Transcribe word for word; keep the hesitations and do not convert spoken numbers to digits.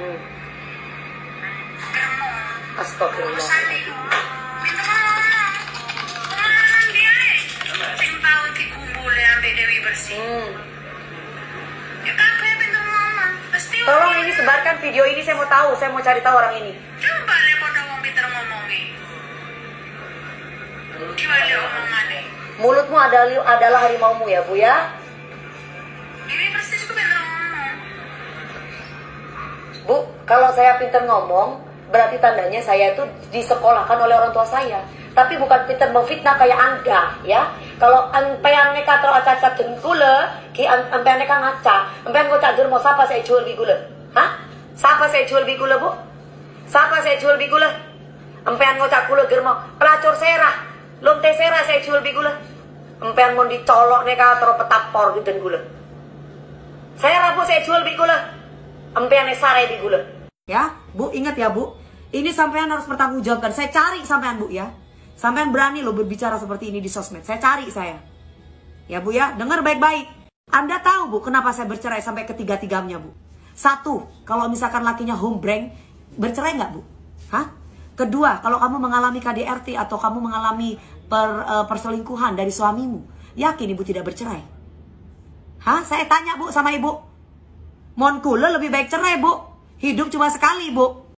Hmm. Astagfirullah. Hmm. Tolong ini sebarkan video ini, saya mau tahu, saya mau cari tahu orang ini. Coba le mau dong Peter ngomongi. Gimana omongannya? Mulutmu adalah adalah harimaumu ya, Bu ya. Ini persis juga Peter ngomong. Bu, kalau saya pintar ngomong, berarti tandanya saya itu disekolahkan oleh orang tua saya. Tapi bukan pintar memfitnah kayak Anda, ya. Kalau ampean neka terus acak-acak gula, ki ampean neka ngaca, ampean kocak germo, siapa saya jual bigula? Hah? Siapa saya jual bigula, Bu? Siapa saya jual bigula? Ampean kocak gula germo, pelacur serah, lonte serah saya jual bigula. Ampean mau dicolok neka terus petapor gitu gula. Saya rabu saya jual bigula. Ampean sarai bigula. Ya, Bu, ingat ya, Bu. Ini sampean harus bertanggungjawabkan. Saya cari sampean, Bu, ya. Sampean berani loh berbicara seperti ini di sosmed. Saya cari saya. Ya, Bu, ya. Dengar baik-baik. Anda tahu, Bu, kenapa saya bercerai sampai ketiga-tiganya, Bu? Satu, kalau misalkan lakinya hombreng, bercerai nggak, Bu? Hah? Kedua, kalau kamu mengalami K D R T atau kamu mengalami per, uh, perselingkuhan dari suamimu, yakin Ibu tidak bercerai? Hah? Saya tanya, Bu, sama Ibu. Mon kula lebih baik cerai, Bu. Hidup cuma sekali, Bu.